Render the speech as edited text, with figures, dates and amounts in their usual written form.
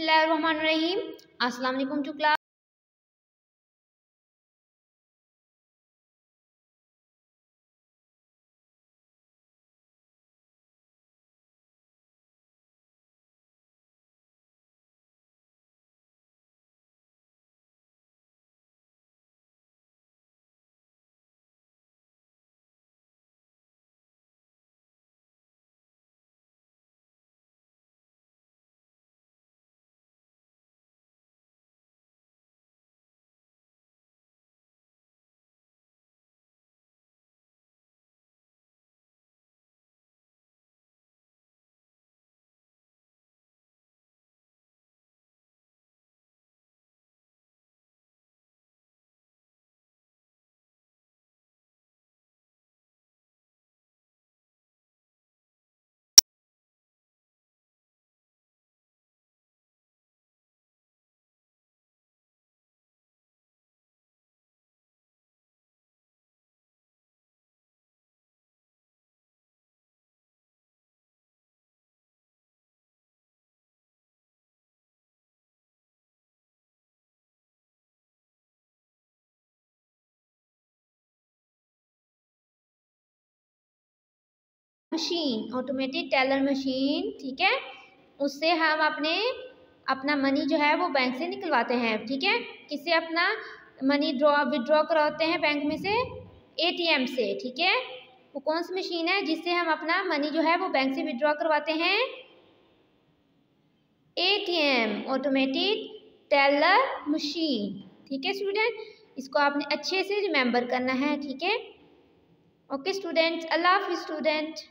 बिस्मिल्लाहिर्रहमानिर्रहीम। अस्सलाम वालेकुम to class. Machine, automated tailor machine, ठीक है। उससे हम अपना मनी जो है वो बैंक से निकलवाते हैं, ठीक है। किससे अपना मनी विड्रॉ करवाते हैं बैंक में से? एटीएम से, ठीक है। वो कौन सी मशीन है जिससे हम अपना मनी जो है वो बैंक से विड्रॉ करवाते हैं? एटीएम, ऑटोमेटेड टेलर मशीन, ठीक है स्टूडेंट। इसको आपने अच्छे से रिमेम्बर करना है, ठीक है। ओके स्टूडेंट्स, अल्लाह हाफिज़ स्टूडेंट।